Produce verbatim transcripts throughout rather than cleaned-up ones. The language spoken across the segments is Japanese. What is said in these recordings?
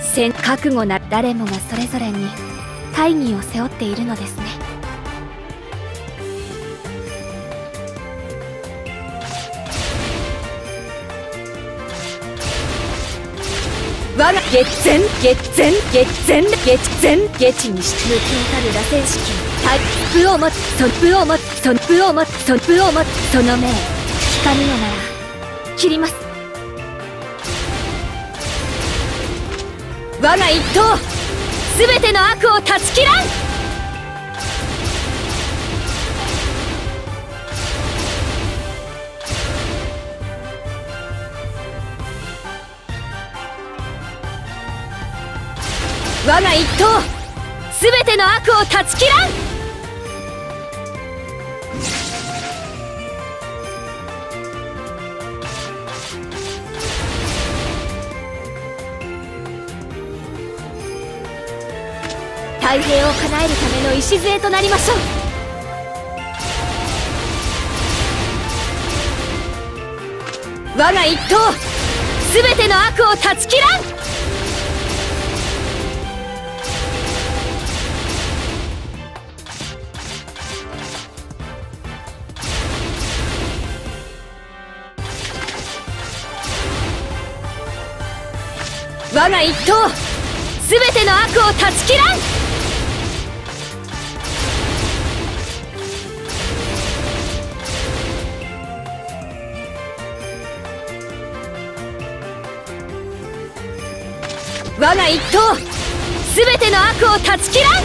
戦覚悟な誰もがそれぞれに大義を背負っているのですね。我が月前月前月前月前月にし無形たる螺旋式大プをもつそプをもつそプをもつそプをもつその命光のなら切ります。我が一刀すべての悪を断ち切らん。我が一刀すべての悪を断ち切らん。太平を叶えるための礎となりましょう。我が一刀すべての悪を断ち切らん。我が一刀すべての悪を断ち切らん。我が一刀すべての悪を断ち切らん。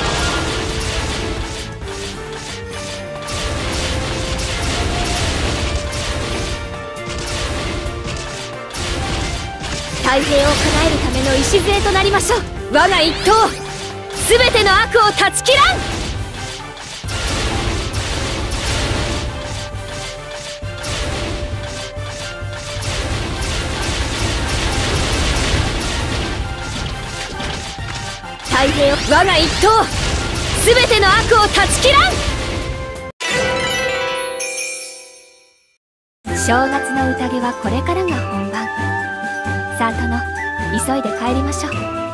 太平を叶えるための礎となりましょう。我が一刀すべての悪を断ち切らん。太平を我が一刀すべての悪を断ち切らん。正月の宴はこれからが本番。さあ殿、急いで帰りましょう。